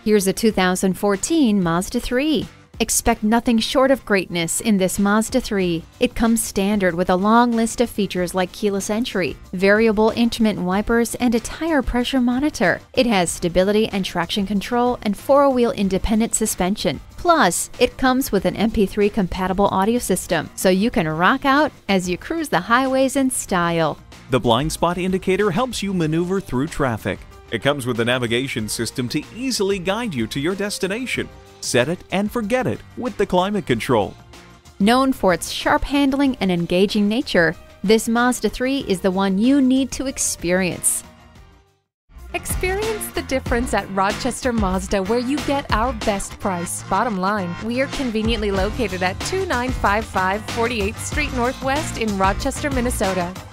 Here's a 2014 Mazda 3. Expect nothing short of greatness in this Mazda 3. It comes standard with a long list of features like keyless entry, variable intermittent wipers, and a tire pressure monitor. It has stability and traction control and four-wheel independent suspension. Plus, it comes with an MP3 compatible audio system, so you can rock out as you cruise the highways in style. The blind spot indicator helps you maneuver through traffic. It comes with a navigation system to easily guide you to your destination. Set it and forget it with the climate control. Known for its sharp handling and engaging nature, this Mazda 3 is the one you need to experience. Experience the difference at Rochester Mazda, where you get our best price. Bottom line, we are conveniently located at 2955 48th Street Northwest in Rochester, Minnesota.